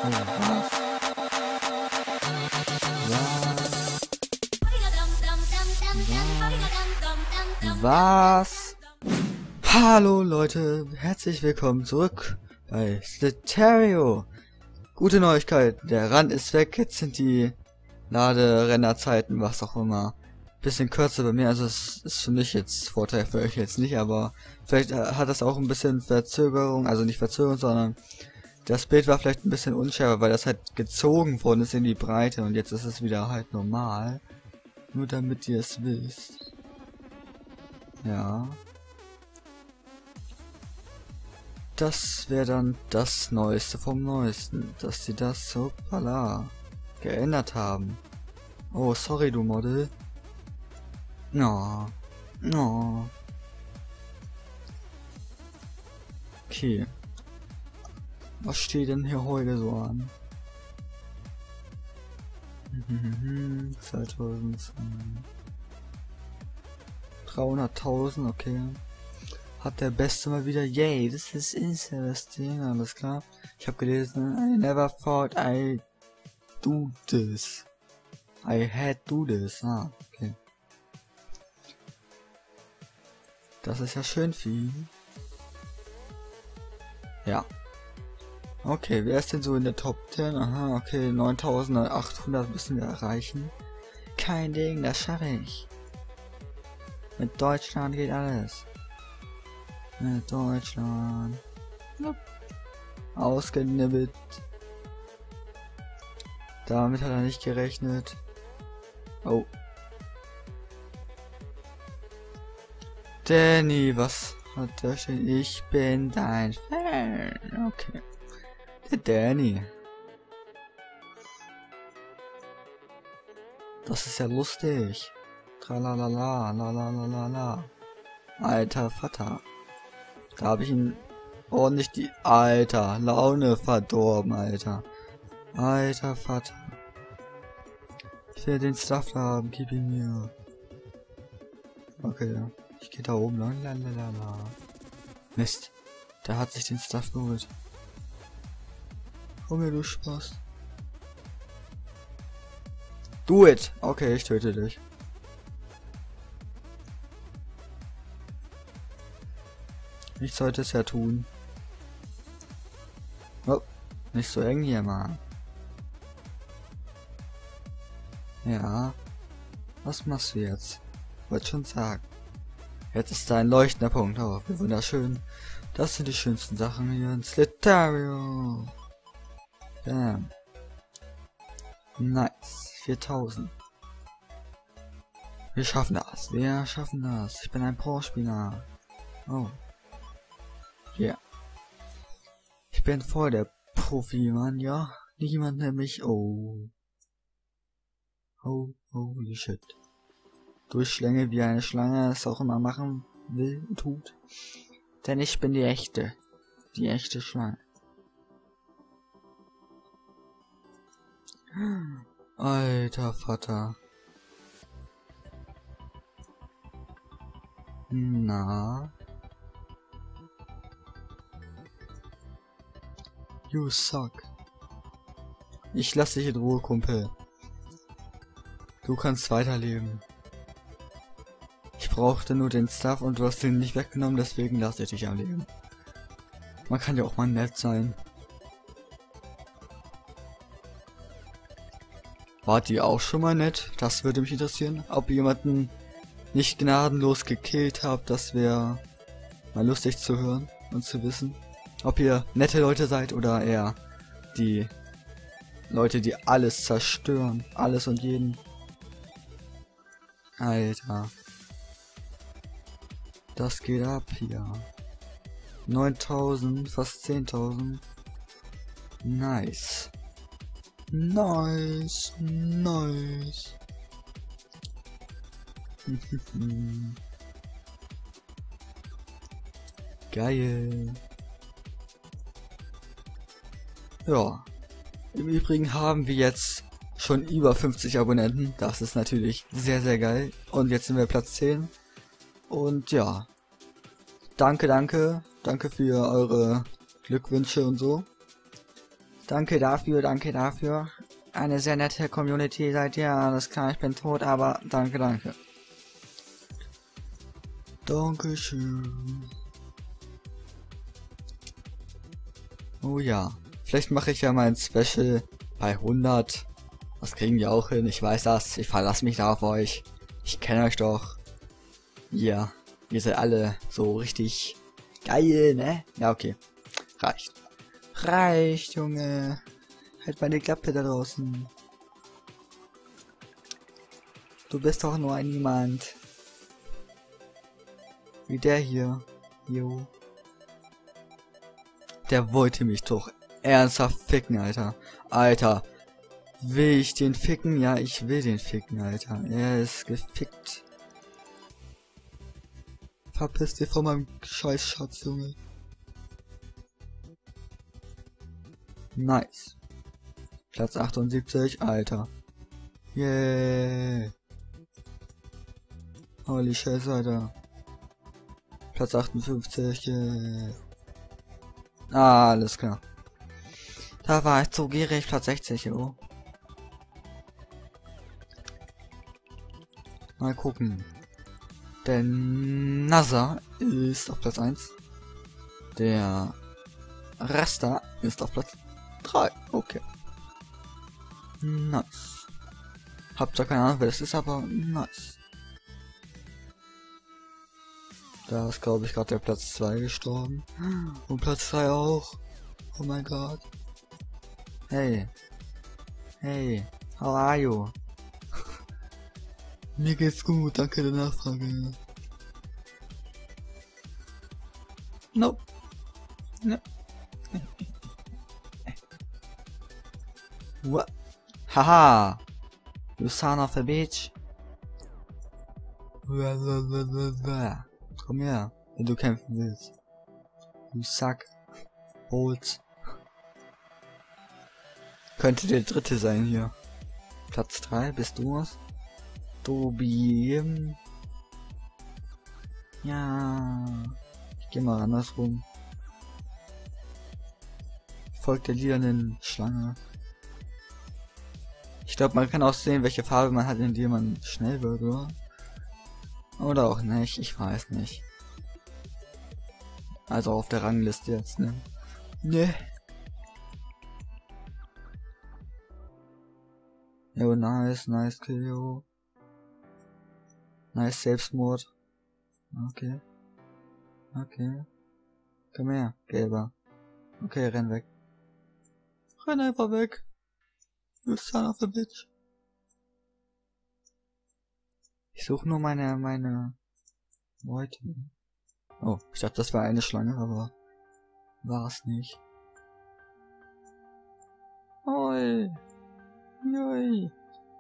Was? Hallo Leute, herzlich willkommen zurück bei Slither.io. Gute Neuigkeit, der Rand ist weg, jetzt sind die Laderennerzeiten, was auch immer, bisschen kürzer bei mir, also es ist für mich jetzt Vorteil, für euch jetzt nicht, aber vielleicht hat das auch ein bisschen Verzögerung, also nicht Verzögerung, sondern das Bild war vielleicht ein bisschen unschärfer, weil das halt gezogen worden ist in die Breite und jetzt ist es wieder halt normal, nur damit ihr es wisst. Ja. Das wäre dann das Neueste vom Neuesten, dass sie das hoppala geändert haben. Oh, sorry du Model. No. No. Okay. Was steht denn hier heute so an? 2000. 300.000, okay. Hat der Beste mal wieder. Yay, this is interesting. Alles klar. Ich habe gelesen, I never thought I do this. I had do this. Ah, okay. Das ist ja schön viel. Ja. Okay, wer ist denn so in der Top 10? Aha, okay, 9.800 müssen wir erreichen. Kein Ding, das schaffe ich. Mit Deutschland geht alles. Mit Deutschland. Nope. Ausgenibbelt. Damit hat er nicht gerechnet. Oh. Danny, was hat der stehen? Ich bin dein Fan. Okay. Der Danny. Das ist ja lustig. Tralalala, lalalala. Alter Vater. Da habe ich ihn ordentlich die Alter Laune verdorben, Alter. Alter Vater. Ich will den Stuff haben, gib ihn mir. Okay, ich gehe da oben lang. Lalalala. Mist. Der hat sich den Stuff geholt. Komm her, du Spaß. Do it! Okay, ich töte dich. Ich sollte es ja tun. Oh, nicht so eng hier, Mann. Ja. Was machst du jetzt? Wollte schon sagen. Jetzt ist da ein leuchtender Punkt. Oh, wie wunderschön. Das sind die schönsten Sachen hier in Slither.io. Bam. Nice. 4000. Wir schaffen das. Wir schaffen das. Ich bin ein Pro-Spieler. Oh. Ja. Yeah. Ich bin voll der Profi, Mann, ja. Niemand nämlich. Oh. Oh, holy shit. Durchschlänge wie eine Schlange es auch immer machen will und tut. Denn ich bin die echte. Die echte Schlange. Alter Vater. Na. You suck. Ich lasse dich in Ruhe, Kumpel. Du kannst weiterleben. Ich brauchte nur den Stuff und du hast ihn nicht weggenommen, deswegen lasse ich dich am Leben. Man kann ja auch mal nett sein. Wart ihr auch schon mal nett? Das würde mich interessieren. Ob ihr jemanden nicht gnadenlos gekillt habt, das wäre mal lustig zu hören und zu wissen. Ob ihr nette Leute seid oder eher die Leute, die alles zerstören. Alles und jeden. Alter. Das geht ab hier. 9.000, fast 10.000. Nice. Nice. Nice. Geil. Ja. Im Übrigen haben wir jetzt schon über 50 Abonnenten. Das ist natürlich sehr, sehr geil. Und jetzt sind wir Platz 10. Und ja. Danke für eure Glückwünsche und so. Danke dafür, danke dafür. Eine sehr nette Community seid ihr. Alles klar, ich bin tot, aber danke, danke. Dankeschön. Oh ja. Vielleicht mache ich ja mein Special bei 100. Das kriegen wir auch hin, ich weiß das. Ich verlasse mich da auf euch. Ich kenne euch doch. Ja, ihr seid alle so richtig geil, ne? Ja, okay. Reicht. Reicht, Junge. Halt meine Klappe da draußen. Du bist doch nur ein Niemand. Wie der hier. Jo. Der wollte mich doch ernsthaft ficken, Alter. Alter. Will ich den ficken? Ja, ich will den ficken, Alter. Er ist gefickt. Verpiss dich von meinem scheiß Schatz, Junge. Nice. Platz 78, Alter. Yeah. Holy Scheiße, Alter. Platz 58, yeah. Ah, alles klar. Da war ich zu gierig, Platz 60, jo. Mal gucken. Der NASA ist auf Platz 1. Der Rasta ist auf Platz 3. Okay. Nice. Habt ihr keine Ahnung, wer das ist, aber nice. Da ist, glaube ich, gerade der Platz 2 gestorben. Und Platz 3 auch. Oh mein Gott. Hey. Hey. How are you? Mir geht's gut, danke der Nachfrage. Nope. No. What? Haha. You son of a bitch. Komm her, wenn du kämpfen willst. Du Sack. Holz. Könnte der dritte sein hier. Platz 3, bist du was? Tobi. Ja. Ich geh mal andersrum. Folgt der lilanen Schlange. Ich glaube, man kann auch sehen, welche Farbe man hat, indem man schnell wird, oder? Oder auch nicht, ich weiß nicht. Also auf der Rangliste jetzt, ne? Ne. Jo, nice, nice Kill, jo. Nice Selbstmord. Okay. Okay. Komm her, Gelber. Okay, renn weg. Renn einfach weg. You son of a bitch. Ich suche nur meine Leute. Oh, ich dachte, das war eine Schlange, aber war es nicht. Oi. Oi.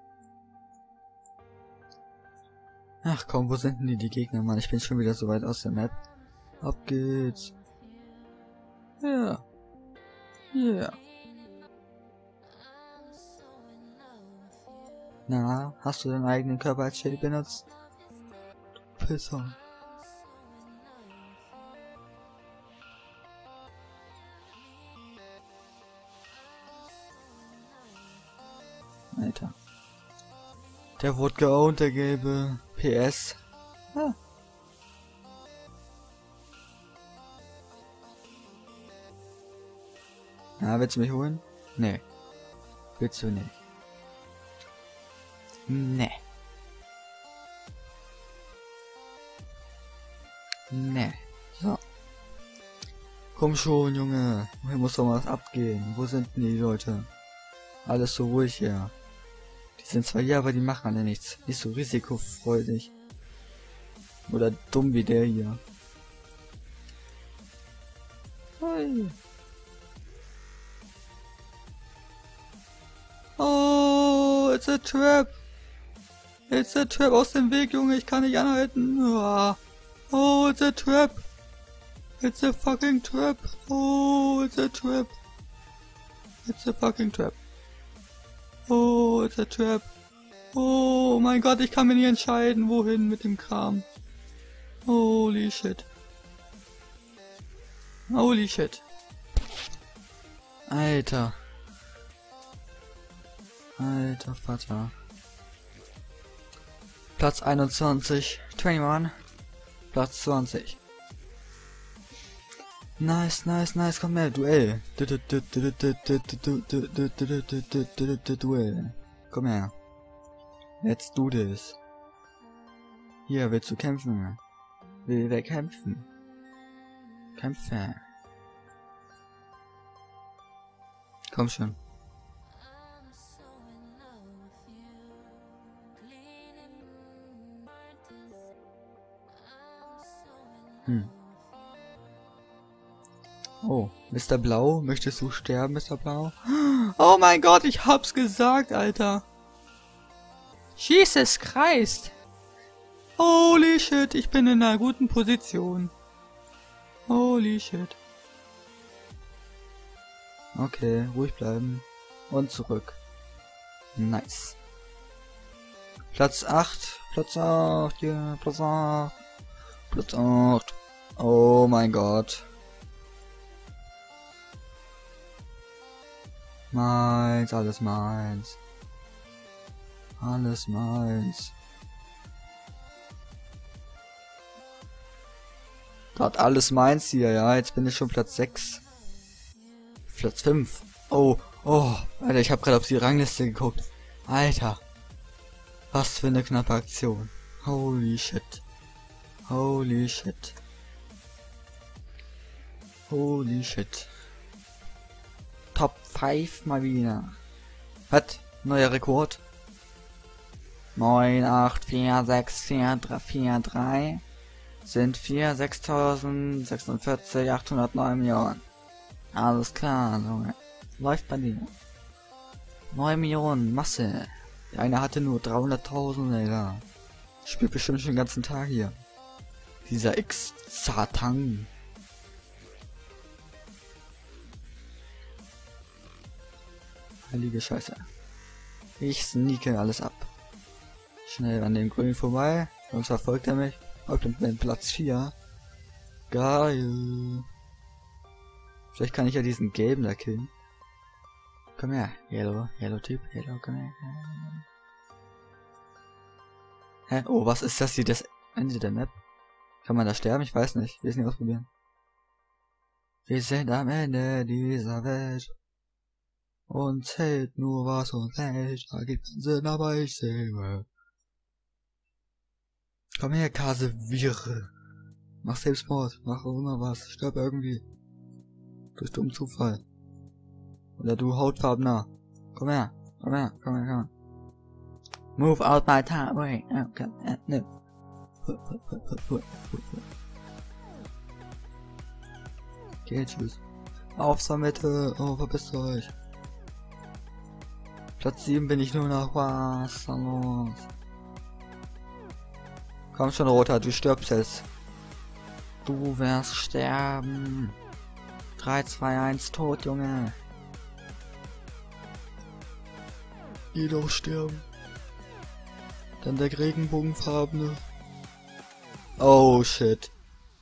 Ach komm, wo sind denn die Gegner, Mann? Ich bin schon wieder so weit aus der Map. Ab geht's. Ja. Yeah. Na, hast du deinen eigenen Körper als Shelly benutzt? Du Pisser. Alter. Der wurde geowned, der gelbe. PS. Ah. Na, willst du mich holen? Nee. Willst du nicht? Nee. Nee. So. Komm schon, Junge. Hier muss doch mal was abgehen. Wo sind denn die Leute? Alles so ruhig hier. Die sind zwar hier, aber die machen alle nichts. Nicht so risikofreudig. Oder dumm wie der hier. Hey. Oh, it's a trap. It's a trap, aus dem Weg, Junge. Ich kann nicht anhalten. Oh, it's a trap. It's a fucking trap. Oh, it's a trap. It's a fucking trap. Oh, it's a trap. Oh mein Gott, ich kann mir nicht entscheiden, wohin mit dem Kram. Holy shit. Holy shit. Alter. Alter Vater. Platz 21. 21. Platz 20. Nice, nice, nice. Komm her, Duell. Duell. Komm her. Let's do this. Hier, willst du kämpfen? Will wer kämpfen? Kämpfe. Komm schon. Oh, Mr. Blau, möchtest du sterben, Mr. Blau? Oh mein Gott, ich hab's gesagt, Alter. Jesus Christ. Holy shit, ich bin in einer guten Position. Holy shit. Okay, ruhig bleiben. Und zurück. Nice. Platz 8. Platz 8. Ja, Platz 8. Platz 8. Oh mein Gott. Meins, alles meins. Alles meins. Dort alles meins hier, ja. Jetzt bin ich schon Platz 6. Platz 5. Oh, oh. Alter, ich habe gerade auf die Rangliste geguckt. Alter. Was für eine knappe Aktion. Holy shit. Holy shit. Holy shit. Top 5 mal wieder. Was? Neuer Rekord? 9, 8, 4, 6, 4, 3, 4, 3 sind 4, 6.046, 809 Millionen. Alles klar, Junge. Läuft bei dir. 9 Millionen, Masse. Der eine hatte nur 300.000, Alter. Spielt bestimmt schon den ganzen Tag hier. Dieser X-Satan. Heilige Scheiße. Ich sneake alles ab. Schnell an dem Grün vorbei. Sonst verfolgt er mich. Auf dem Platz 4. Geil. Vielleicht kann ich ja diesen gelben da killen. Komm her. Yellow Typ. Yellow, komm her. Hä? Oh, was ist das hier? Das Ende der Map? Kann man da sterben? Ich weiß nicht. Ich will es nicht ausprobieren. Wir sind am Ende dieser Welt. Uns hält nur was uns hält. Da gibt's einen Sinn, aber ich sehe. Komm her, Kasevire. Mach Selbstmord. Mach auch immer was. Stirb irgendwie. Durch dummen Zufall. Oder du Hautfarbener. Komm her. Komm her. Komm her. Komm her. Move out my time. Wait. Okay. No. Okay, tschüss. Auf zur Mitte. Oh, verpisst euch. Platz 7 bin ich nur noch. Was da los? Komm schon, Roter, du stirbst jetzt. Du wirst sterben. 3, 2, 1, tot, Junge. Geh doch sterben. Dann der Regenbogenfarbene. Oh shit.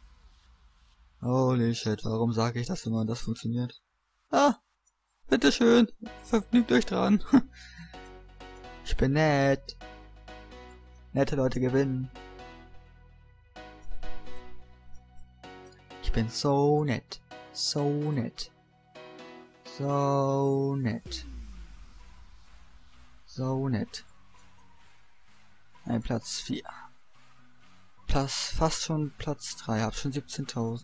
Holy shit, warum sage ich das immer, das funktioniert? Ah, bitteschön, vergnügt euch dran. Ich bin nett. Nette Leute gewinnen. Ich bin so nett. So nett. So nett. So nett. Ein Platz 4. Fast schon Platz 3. Hab schon 17.000.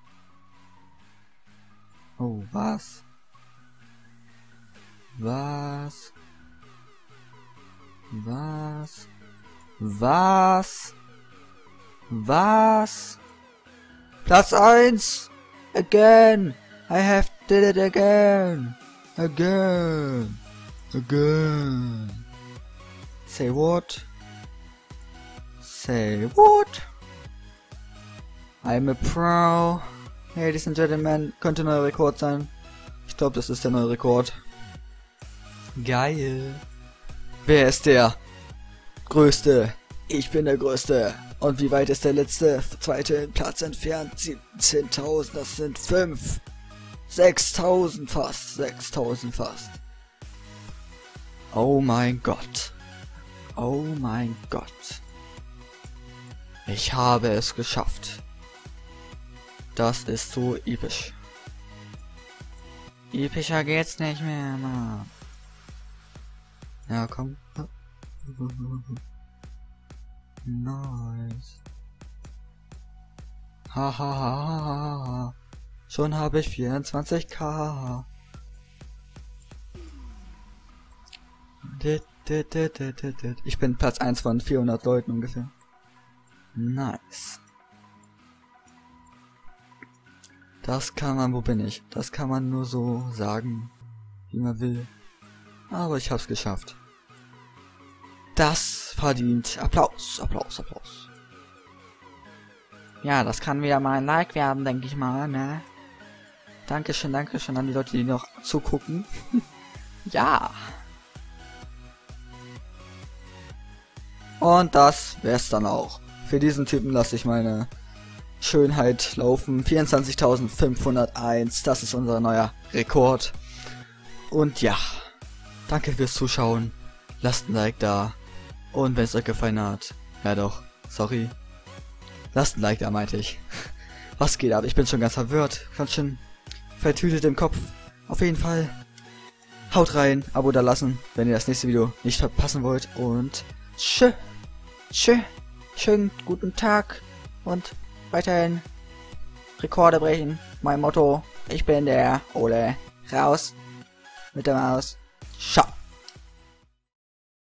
Oh, was? Was? Was? Was? Was? Platz 1! Again! I have did it again! Again! Again! Say what? Say what? I'm a pro. Ladies and Gentlemen, könnte ein neuer Rekord sein. Ich glaube, das ist der neue Rekord. Geil. Wer ist der Größte? Ich bin der Größte. Und wie weit ist der letzte? Zweite Platz entfernt? 17.000, das sind 5. 6.000 fast. 6.000 fast. Oh mein Gott. Oh mein Gott. Ich habe es geschafft. Das ist so episch. Epischer geht's nicht mehr, Mann. Ja, komm. Nice. Hahaha. Schon habe ich 24k. Ich bin Platz 1 von 400 Leuten ungefähr. Nice. Das kann man, wo bin ich? Das kann man nur so sagen, wie man will. Aber ich hab's geschafft. Das verdient Applaus, Applaus, Applaus. Ja, das kann wieder mal ein Like werden, denke ich mal, ne? Dankeschön an die Leute, die noch zugucken. Ja. Und das wär's dann auch. Für diesen Typen lasse ich meine Schönheit laufen. 24.501, das ist unser neuer Rekord. Und ja, danke fürs Zuschauen. Lasst ein Like da. Und wenn es euch gefallen hat, ja doch, sorry. Lasst ein Like da, meinte ich. Was geht ab? Ich bin schon ganz verwirrt. Ganz schön vertütet im Kopf. Auf jeden Fall. Haut rein, Abo da lassen, wenn ihr das nächste Video nicht verpassen wollt. Und schönen guten Tag. Und weiterhin Rekorde brechen. Mein Motto. Ich bin der Ole. Raus mit der Maus. Ciao.